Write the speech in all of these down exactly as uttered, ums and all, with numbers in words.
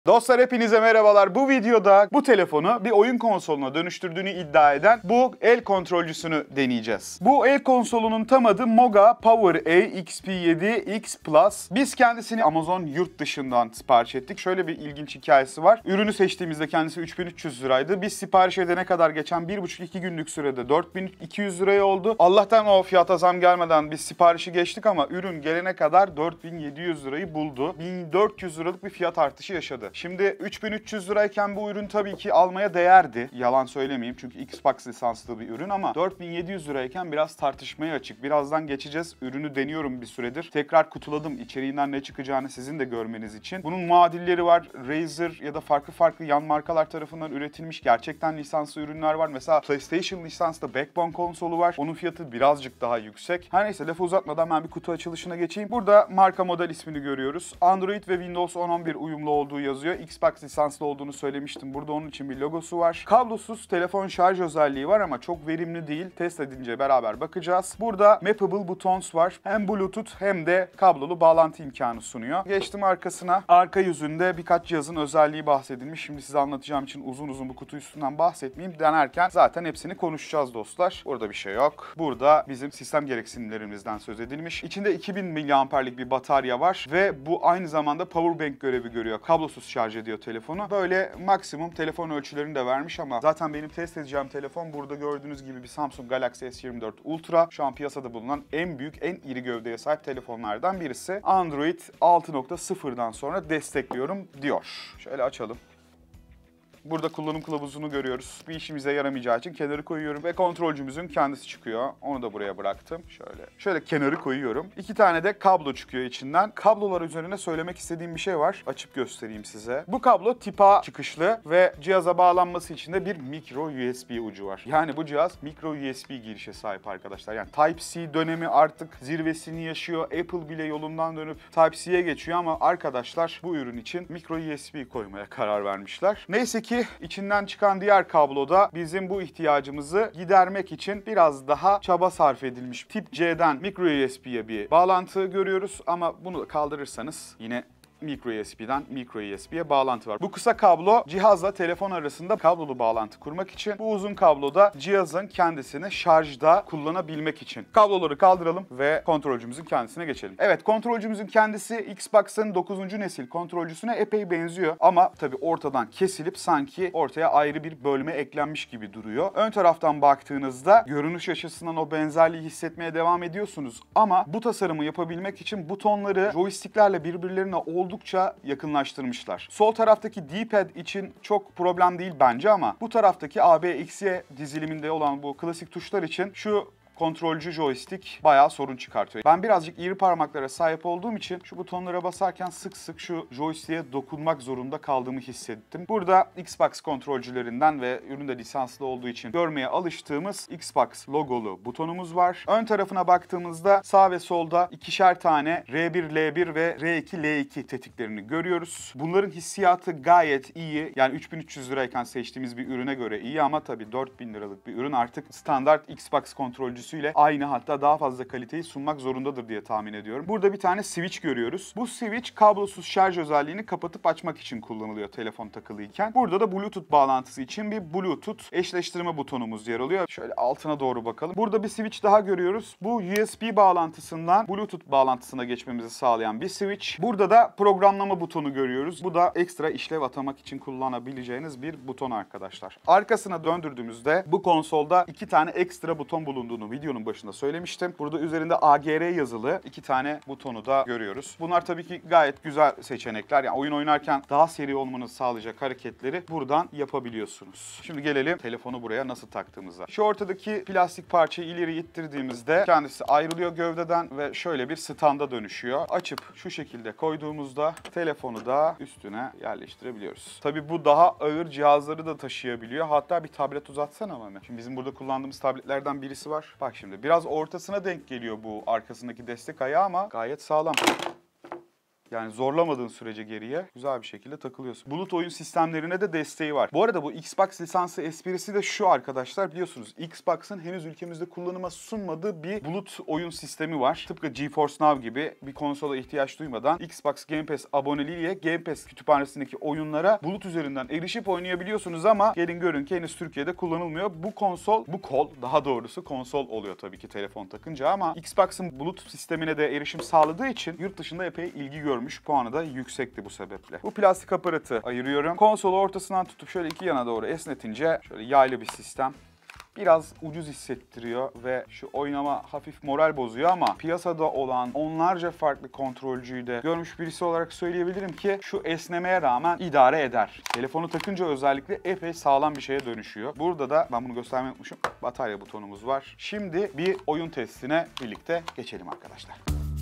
Dostlar hepinize merhabalar. Bu videoda bu telefonu bir oyun konsoluna dönüştürdüğünü iddia eden bu el kontrolcüsünü deneyeceğiz. Bu el konsolunun tam adı Moga PowerA X P yedi X Plus. Biz kendisini Amazon yurt dışından sipariş ettik. Şöyle bir ilginç hikayesi var. Ürünü seçtiğimizde kendisi üç bin üç yüz liraydı. Biz sipariş edene kadar geçen bir buçuk iki günlük sürede dört bin iki yüz liraya oldu. Allah'tan o fiyata zam gelmeden biz siparişi geçtik ama ürün gelene kadar dört bin yedi yüz lirayı buldu. bin dört yüz liralık bir fiyat artışı yaşadı. Şimdi üç bin üç yüz lirayken bu ürün tabii ki almaya değerdi. Yalan söylemeyeyim çünkü Xbox lisanslı bir ürün ama dört bin yedi yüz lirayken biraz tartışmaya açık. Birazdan geçeceğiz. Ürünü deniyorum bir süredir. Tekrar kutuladım. İçeriğinden ne çıkacağını sizin de görmeniz için. Bunun muadilleri var. Razer ya da farklı farklı yan markalar tarafından üretilmiş gerçekten lisanslı ürünler var. Mesela PlayStation lisanslı Backbone konsolu var. Onun fiyatı birazcık daha yüksek. Her neyse lafı uzatmadan ben bir kutu açılışına geçeyim. Burada marka model ismini görüyoruz. Android ve Windows on on bir uyumlu olduğu yazıyor. Xbox lisanslı olduğunu söylemiştim. Burada onun için bir logosu var. Kablosuz telefon şarj özelliği var ama çok verimli değil. Test edince beraber bakacağız. Burada Mappable Buttons var. Hem Bluetooth hem de kablolu bağlantı imkanı sunuyor. Geçtim arkasına. Arka yüzünde birkaç cihazın özelliği bahsedilmiş. Şimdi size anlatacağım için uzun uzun bu kutu üstünden bahsetmeyeyim. Denerken zaten hepsini konuşacağız dostlar. Burada bir şey yok. Burada bizim sistem gereksinimlerimizden söz edilmiş. İçinde iki bin miliamperlik bir batarya var ve bu aynı zamanda powerbank görevi görüyor. Kablosuz şarj ediyor telefonu. Böyle maksimum telefon ölçülerini de vermiş ama zaten benim test edeceğim telefon burada gördüğünüz gibi bir Samsung Galaxy S yirmi dört Ultra. Şu an piyasada bulunan en büyük, en iri gövdeye sahip telefonlardan birisi. Android altı nokta sıfırdan sonra destekliyorum diyor. Şöyle açalım. Burada kullanım kılavuzunu görüyoruz. Bir işimize yaramayacağı için kenarı koyuyorum ve kontrolcümüzün kendisi çıkıyor. Onu da buraya bıraktım. Şöyle şöyle kenarı koyuyorum. İki tane de kablo çıkıyor içinden. Kablolar üzerine söylemek istediğim bir şey var. Açıp göstereyim size. Bu kablo tip A çıkışlı ve cihaza bağlanması için de bir micro U S B ucu var. Yani bu cihaz micro U S B girişe sahip arkadaşlar. Yani Type-C dönemi artık zirvesini yaşıyor. Apple bile yolundan dönüp Type-C'ye geçiyor ama arkadaşlar bu ürün için micro U S B koymaya karar vermişler. Neyse ki Ki içinden çıkan diğer kabloda bizim bu ihtiyacımızı gidermek için biraz daha çaba sarf edilmiş. Tip C'den micro U S B'ye bir bağlantı görüyoruz ama bunu kaldırırsanız yine micro U S B'den micro U S B'ye bağlantı var. Bu kısa kablo cihazla telefon arasında kablolu bağlantı kurmak için. Bu uzun kablo da cihazın kendisini şarjda kullanabilmek için. Kabloları kaldıralım ve kontrolcümüzün kendisine geçelim. Evet, kontrolcümüzün kendisi Xbox'ın dokuzuncu nesil kontrolcüsüne epey benziyor ama tabii ortadan kesilip sanki ortaya ayrı bir bölme eklenmiş gibi duruyor. Ön taraftan baktığınızda görünüş açısından o benzerliği hissetmeye devam ediyorsunuz ama bu tasarımı yapabilmek için butonları joysticklerle birbirlerine olduğu oldukça yakınlaştırmışlar. Sol taraftaki D-pad için çok problem değil bence ama bu taraftaki A B X Y diziliminde olan bu klasik tuşlar için şu kontrolcü joystick bayağı sorun çıkartıyor. Ben birazcık iri parmaklara sahip olduğum için şu butonlara basarken sık sık şu joystick'e dokunmak zorunda kaldığımı hissettim. Burada Xbox kontrolcülerinden ve üründe lisanslı olduğu için görmeye alıştığımız Xbox logolu butonumuz var. Ön tarafına baktığımızda sağ ve solda ikişer tane R bir L bir ve R iki L iki tetiklerini görüyoruz. Bunların hissiyatı gayet iyi. Yani üç bin üç yüz lirayken seçtiğimiz bir ürüne göre iyi ama tabii dört bin liralık bir ürün artık standart Xbox kontrolcüsü ile aynı hatta daha fazla kaliteyi sunmak zorundadır diye tahmin ediyorum. Burada bir tane switch görüyoruz. Bu switch kablosuz şarj özelliğini kapatıp açmak için kullanılıyor telefon takılıyken. Burada da Bluetooth bağlantısı için bir Bluetooth eşleştirme butonumuz yer alıyor. Şöyle altına doğru bakalım. Burada bir switch daha görüyoruz. Bu U S B bağlantısından Bluetooth bağlantısına geçmemizi sağlayan bir switch. Burada da programlama butonu görüyoruz. Bu da ekstra işlev atamak için kullanabileceğiniz bir buton arkadaşlar. Arkasına döndürdüğümüzde bu konsolda iki tane ekstra buton bulunduğunu videonun başında söylemiştim. Burada üzerinde A G R yazılı iki tane butonu da görüyoruz. Bunlar tabii ki gayet güzel seçenekler. Yani oyun oynarken daha seri olmanızı sağlayacak hareketleri buradan yapabiliyorsunuz. Şimdi gelelim telefonu buraya nasıl taktığımıza. Şu ortadaki plastik parçayı ileri ittirdiğimizde kendisi ayrılıyor gövdeden ve şöyle bir standa dönüşüyor. Açıp şu şekilde koyduğumuzda telefonu da üstüne yerleştirebiliyoruz. Tabii bu daha ağır cihazları da taşıyabiliyor. Hatta bir tablet uzatsana Mami. Şimdi bizim burada kullandığımız tabletlerden birisi var. Bak şimdi biraz ortasına denk geliyor bu arkasındaki destek ayağı ama gayet sağlam. Yani zorlamadığın sürece geriye güzel bir şekilde takılıyorsun. Bulut oyun sistemlerine de desteği var. Bu arada bu Xbox lisansı esprisi de şu arkadaşlar, biliyorsunuz Xbox'ın henüz ülkemizde kullanıma sunmadığı bir bulut oyun sistemi var. Tıpkı GeForce Now gibi bir konsola ihtiyaç duymadan Xbox Game Pass aboneliğiyle Game Pass kütüphanesindeki oyunlara bulut üzerinden erişip oynayabiliyorsunuz ama gelin görün ki henüz Türkiye'de kullanılmıyor. Bu konsol, bu kol daha doğrusu konsol oluyor tabii ki telefon takınca ama Xbox'ın bulut sistemine de erişim sağladığı için yurt dışında epey ilgi görmüş. Puanı da yüksekti bu sebeple. Bu plastik aparatı ayırıyorum. Konsolu ortasından tutup şöyle iki yana doğru esnetince şöyle yaylı bir sistem. Biraz ucuz hissettiriyor ve şu oynama hafif moral bozuyor ama piyasada olan onlarca farklı kontrolcüyü de görmüş birisi olarak söyleyebilirim ki şu esnemeye rağmen idare eder. Telefonu takınca özellikle epey sağlam bir şeye dönüşüyor. Burada da ben bunu göstermeyi unutmuşum. Batarya butonumuz var. Şimdi bir oyun testine birlikte geçelim arkadaşlar.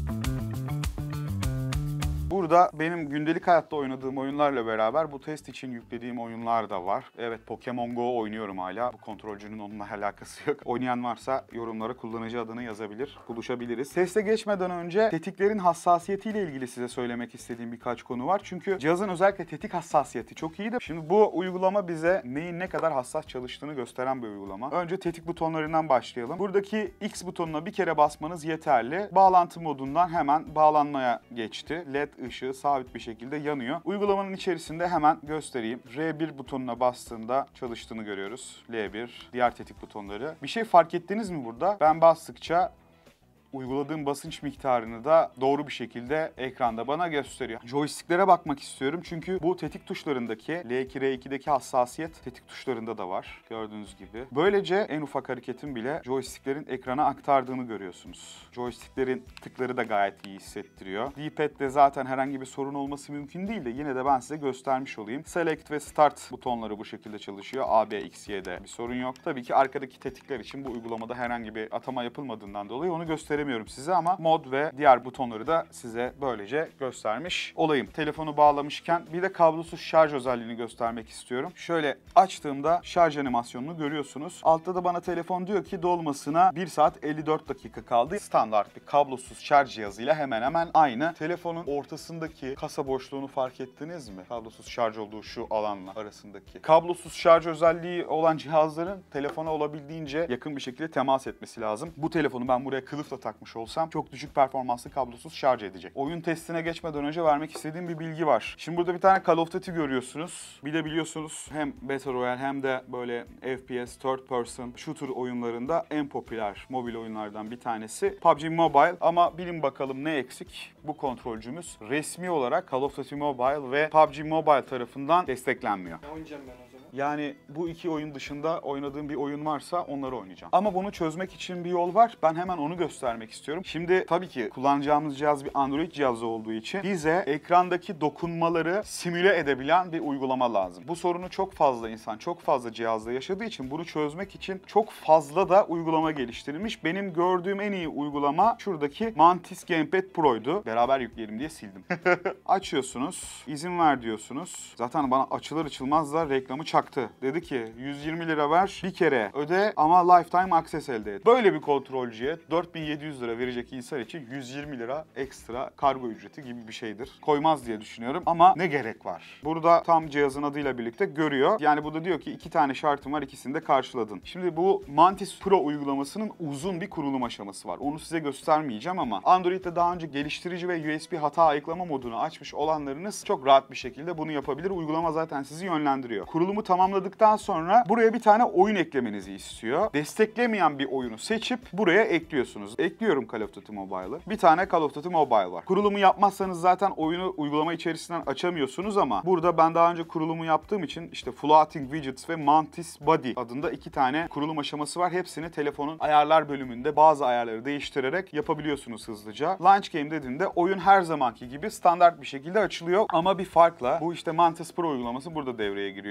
Burada benim gündelik hayatta oynadığım oyunlarla beraber bu test için yüklediğim oyunlar da var. Evet, Pokemon Go oynuyorum hala. Bu kontrolcünün onunla alakası yok. Oynayan varsa yorumlara kullanıcı adını yazabilir. Buluşabiliriz. Teste geçmeden önce tetiklerin hassasiyetiyle ilgili size söylemek istediğim birkaç konu var. Çünkü cihazın özellikle tetik hassasiyeti çok iyiydi. Şimdi bu uygulama bize neyin ne kadar hassas çalıştığını gösteren bir uygulama. Önce tetik butonlarından başlayalım. Buradaki X butonuna bir kere basmanız yeterli. Bağlantı modundan hemen bağlanmaya geçti. L E D ışığı sabit bir şekilde yanıyor. Uygulamanın içerisinde hemen göstereyim. R bir butonuna bastığında çalıştığını görüyoruz. L bir, diğer tetik butonları. Bir şey fark ettiniz mi burada? Ben bastıkça uyguladığım basınç miktarını da doğru bir şekilde ekranda bana gösteriyor. Joysticklere bakmak istiyorum çünkü bu tetik tuşlarındaki L iki R iki'deki hassasiyet tetik tuşlarında da var. Gördüğünüz gibi. Böylece en ufak hareketin bile joysticklerin ekrana aktardığını görüyorsunuz. Joysticklerin tıkları da gayet iyi hissettiriyor. D-pad'de zaten herhangi bir sorun olması mümkün değil de yine de ben size göstermiş olayım. Select ve Start butonları bu şekilde çalışıyor. A, B, X, Y'de bir sorun yok. Tabii ki arkadaki tetikler için bu uygulamada herhangi bir atama yapılmadığından dolayı onu gösteremiyorum size ama mod ve diğer butonları da size böylece göstermiş olayım. Telefonu bağlamışken bir de kablosuz şarj özelliğini göstermek istiyorum. Şöyle açtığımda şarj animasyonunu görüyorsunuz. Altta da bana telefon diyor ki dolmasına bir saat elli dört dakika kaldı. Standart bir kablosuz şarj cihazıyla hemen hemen aynı. Telefonun ortasındaki kasa boşluğunu fark ettiniz mi? Kablosuz şarj olduğu şu alanla arasındaki. Kablosuz şarj özelliği olan cihazların telefona olabildiğince yakın bir şekilde temas etmesi lazım. Bu telefonu ben buraya kılıfla takmış olsam çok düşük performanslı kablosuz şarj edecek. Oyun testine geçmeden önce vermek istediğim bir bilgi var. Şimdi burada bir tane Call of Duty görüyorsunuz. Bir de biliyorsunuz hem Battle Royale hem de böyle F P S, third person shooter oyunlarında en popüler mobil oyunlardan bir tanesi P U B G Mobile. Ama bilin bakalım ne eksik? Bu kontrolcümüz resmi olarak Call of Duty Mobile ve P U B G Mobile tarafından desteklenmiyor. Ne oynayacağım ben o zaman? Yani bu iki oyun dışında oynadığım bir oyun varsa onları oynayacağım. Ama bunu çözmek için bir yol var. Ben hemen onu göstermek istiyorum. Şimdi tabii ki kullanacağımız cihaz bir Android cihazı olduğu için bize ekrandaki dokunmaları simüle edebilen bir uygulama lazım. Bu sorunu çok fazla insan, çok fazla cihazda yaşadığı için bunu çözmek için çok fazla da uygulama geliştirilmiş. Benim gördüğüm en iyi uygulama şuradaki Mantis Gamepad Pro'ydu. Beraber yükleyelim diye sildim. Açıyorsunuz, izin ver diyorsunuz. Zaten bana açılır açılmaz da reklamı çaktı. Dedi ki yüz yirmi lira ver, bir kere öde ama lifetime access elde et. Böyle bir kontrolcüye dört bin yedi yüz lira verecek insan için yüz yirmi lira ekstra kargo ücreti gibi bir şeydir. Koymaz diye düşünüyorum ama ne gerek var? Burada tam cihazın adıyla birlikte görüyor. Yani burada diyor ki iki tane şartım var, ikisini de karşıladın. Şimdi bu Mantis Pro uygulamasının uzun bir kurulum aşaması var. Onu size göstermeyeceğim ama Android'de daha önce geliştirici ve U S B hata ayıklama modunu açmış olanlarınız çok rahat bir şekilde bunu yapabilir. Uygulama zaten sizi yönlendiriyor. Kurulumu tamamladıktan sonra buraya bir tane oyun eklemenizi istiyor. Desteklemeyen bir oyunu seçip buraya ekliyorsunuz. Ekliyorum Call of Duty Mobile'ı. Bir tane Call of Duty Mobile var. Kurulumu yapmazsanız zaten oyunu uygulama içerisinden açamıyorsunuz ama burada ben daha önce kurulumu yaptığım için işte Floating Widgets ve Mantis Body adında iki tane kurulum aşaması var. Hepsini telefonun ayarlar bölümünde bazı ayarları değiştirerek yapabiliyorsunuz hızlıca. Launch Game dediğinde oyun her zamanki gibi standart bir şekilde açılıyor ama bir farkla bu işte Mantis Pro uygulaması burada devreye giriyor.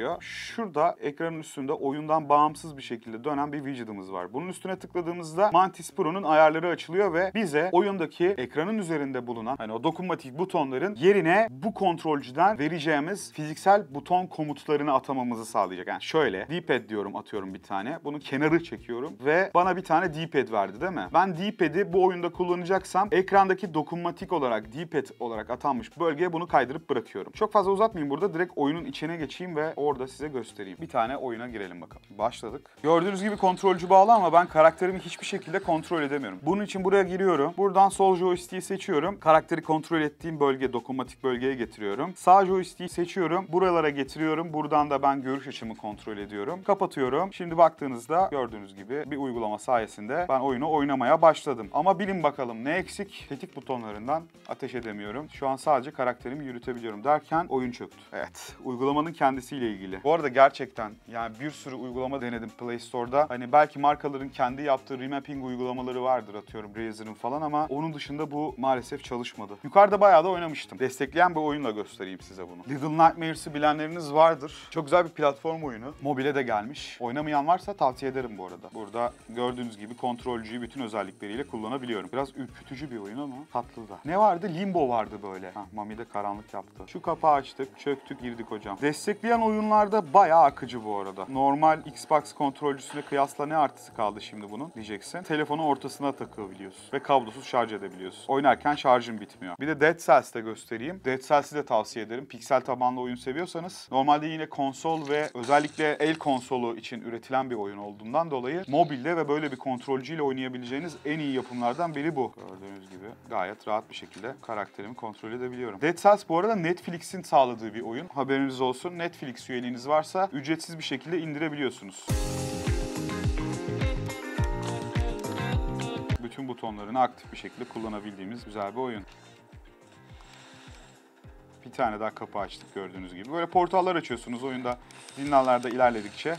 şurada ekranın üstünde oyundan bağımsız bir şekilde dönen bir widget'ımız var. Bunun üstüne tıkladığımızda Mantis Pro'nun ayarları açılıyor ve bize oyundaki ekranın üzerinde bulunan hani o dokunmatik butonların yerine bu kontrolcüden vereceğimiz fiziksel buton komutlarını atamamızı sağlayacak. Yani şöyle D-pad diyorum, atıyorum bir tane. Bunu kenarı çekiyorum ve bana bir tane D-pad verdi değil mi? Ben D-pad'i bu oyunda kullanacaksam ekrandaki dokunmatik olarak D-pad olarak atanmış bölgeye bunu kaydırıp bırakıyorum. Çok fazla uzatmayayım burada. Direkt oyunun içine geçeyim ve orada size göstereyim. Bir tane oyuna girelim bakalım. Başladık. Gördüğünüz gibi kontrolcü bağlı ama ben karakterimi hiçbir şekilde kontrol edemiyorum. Bunun için buraya giriyorum. Buradan sol joystick'i seçiyorum. Karakteri kontrol ettiğim bölge, dokunmatik bölgeye getiriyorum. Sağ joystick'i seçiyorum. Buralara getiriyorum. Buradan da ben görüş açımı kontrol ediyorum. Kapatıyorum. Şimdi baktığınızda gördüğünüz gibi bir uygulama sayesinde ben oyunu oynamaya başladım. Ama bilin bakalım ne eksik? Tetik butonlarından ateş edemiyorum. Şu an sadece karakterimi yürütebiliyorum derken oyun çöktü. Evet, uygulamanın kendisiyle ilgili. Bu arada gerçekten yani bir sürü uygulama denedim Play Store'da. Hani belki markaların kendi yaptığı remapping uygulamaları vardır, atıyorum Razer'ın falan, ama onun dışında bu maalesef çalışmadı. Yukarıda bayağı da oynamıştım. Destekleyen bir oyunla göstereyim size bunu. Little Nightmares'ı bilenleriniz vardır. Çok güzel bir platform oyunu. Mobile de gelmiş. Oynamayan varsa tavsiye ederim bu arada. Burada gördüğünüz gibi kontrolcüyü bütün özellikleriyle kullanabiliyorum. Biraz ürkütücü bir oyun ama tatlı da. Ne vardı? Limbo vardı böyle. Hah, Mami de karanlık yaptı. Şu kapağı açtık, çöktük, girdik hocam. Destekleyen oyunlarda bayağı akıcı bu arada. Normal Xbox kontrolcüsüne kıyasla ne artısı kaldı şimdi bunun diyeceksin. Telefonu ortasına takabiliyorsun ve kablosuz şarj edebiliyorsun. Oynarken şarjın bitmiyor. Bir de Dead Cells'te göstereyim. Dead Cells'i de tavsiye ederim. Piksel tabanlı oyun seviyorsanız. Normalde yine konsol ve özellikle el konsolu için üretilen bir oyun olduğundan dolayı mobilde ve böyle bir kontrolcüyle oynayabileceğiniz en iyi yapımlardan biri bu. Gördüğünüz gibi gayet rahat bir şekilde karakterimi kontrol edebiliyorum. Dead Cells bu arada Netflix'in sağladığı bir oyun. Haberiniz olsun. Netflix üyeliğiniz varsa ücretsiz bir şekilde indirebiliyorsunuz. Bütün butonlarını aktif bir şekilde kullanabildiğimiz güzel bir oyun. Bir tane daha kapı açtık gördüğünüz gibi. Böyle portallar açıyorsunuz oyunda zindanlarda ilerledikçe.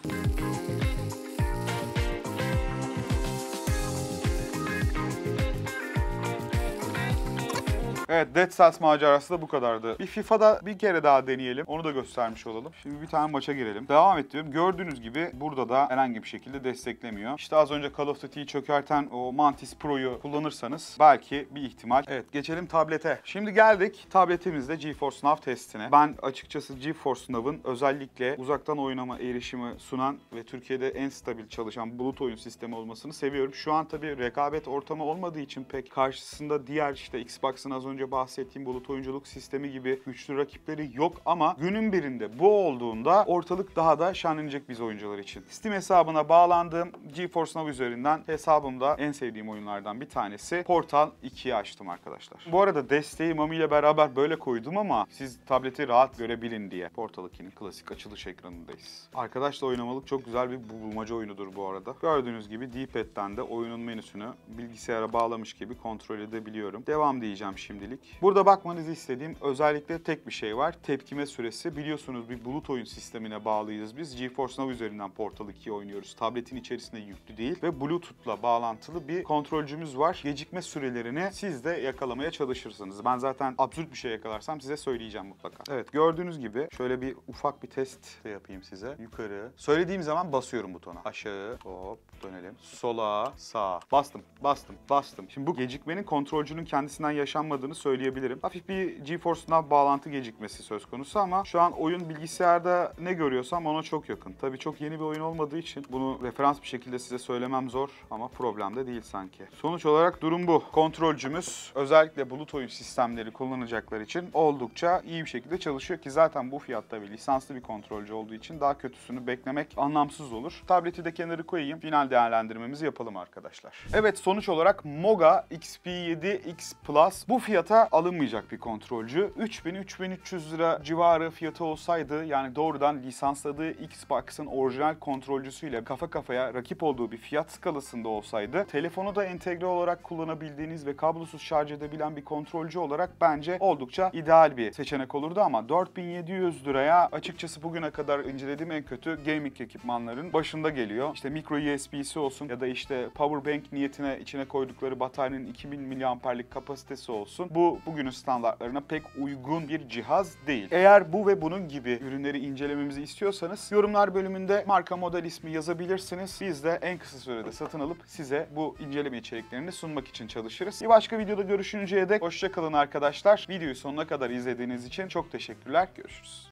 Evet, Dead Cells macerası da bu kadardı. Bir FIFA'da bir kere daha deneyelim. Onu da göstermiş olalım. Şimdi bir tane maça girelim. Devam ediyorum. Gördüğünüz gibi burada da herhangi bir şekilde desteklemiyor. İşte az önce Call of Duty'yi çökerten o Mantis Pro'yu kullanırsanız belki bir ihtimal. Evet, geçelim tablete. Şimdi geldik tabletimizde GeForce Now testine. Ben açıkçası GeForce Now'ın özellikle uzaktan oynama erişimi sunan ve Türkiye'de en stabil çalışan bulut oyun sistemi olmasını seviyorum. Şu an tabii rekabet ortamı olmadığı için pek karşısında diğer işte Xbox'ın az önce bahsettiğim bulut oyunculuk sistemi gibi güçlü rakipleri yok, ama günün birinde bu olduğunda ortalık daha da şenlenecek biz oyuncular için. Steam hesabına bağlandığım GeForce Now üzerinden hesabımda en sevdiğim oyunlardan bir tanesi Portal ikiyi açtım arkadaşlar. Bu arada desteği Mami ile beraber böyle koydum ama siz tableti rahat görebilin diye. Portal ikinin klasik açılış ekranındayız. Arkadaşla oynamalık çok güzel bir bulmaca oyunudur bu arada. Gördüğünüz gibi D-pad'den de oyunun menüsünü bilgisayara bağlamış gibi kontrol edebiliyorum. Devam diyeceğim şimdi. Burada bakmanızı istediğim özellikle tek bir şey var. Tepkime süresi. Biliyorsunuz bir bulut oyun sistemine bağlıyız biz. GeForce Now üzerinden Portal ikiyi oynuyoruz. Tabletin içerisinde yüklü değil ve Bluetooth'la bağlantılı bir kontrolcümüz var. Gecikme sürelerini siz de yakalamaya çalışırsınız. Ben zaten absürt bir şey yakalarsam size söyleyeceğim mutlaka. Evet, gördüğünüz gibi şöyle bir ufak bir test de yapayım size. Yukarı. Söylediğim zaman basıyorum butona. Aşağı. Hop. Dönelim. Sola. Sağa. Bastım. Bastım. Bastım. Şimdi bu gecikmenin kontrolcünün kendisinden yaşanmadığını söyleyebilirim. Hafif bir GeForce Now bağlantı gecikmesi söz konusu ama şu an oyun bilgisayarda ne görüyorsam ona çok yakın. Tabii çok yeni bir oyun olmadığı için bunu referans bir şekilde size söylemem zor ama problem de değil sanki. Sonuç olarak durum bu. Kontrolcümüz özellikle bulut oyun sistemleri kullanacaklar için oldukça iyi bir şekilde çalışıyor ki zaten bu fiyatta bir lisanslı bir kontrolcü olduğu için daha kötüsünü beklemek anlamsız olur. Tableti de kenara koyayım. Final değerlendirmemizi yapalım arkadaşlar. Evet, sonuç olarak Moga X P yedi X Plus bu fiyata alınmayacak bir kontrolcü. üç bin üç bin üç yüz lira civarı fiyatı olsaydı, yani doğrudan lisansladığı Xbox'ın orijinal kontrolcüsüyle kafa kafaya rakip olduğu bir fiyat skalasında olsaydı, telefonu da entegre olarak kullanabildiğiniz ve kablosuz şarj edebilen bir kontrolcü olarak bence oldukça ideal bir seçenek olurdu ama dört bin yedi yüz liraya açıkçası bugüne kadar incelediğim en kötü gaming ekipmanların başında geliyor. İşte micro U S B'si olsun ya da işte powerbank niyetine içine koydukları bataryanın iki bin miliamperlik kapasitesi olsun. bu bugünün standartlarına pek uygun bir cihaz değil. Eğer bu ve bunun gibi ürünleri incelememizi istiyorsanız yorumlar bölümünde marka model ismi yazabilirsiniz. Biz de en kısa sürede satın alıp size bu inceleme içeriklerini sunmak için çalışırız. Bir başka videoda görüşünceye dek hoşça kalın arkadaşlar. Videoyu sonuna kadar izlediğiniz için çok teşekkürler. Görüşürüz.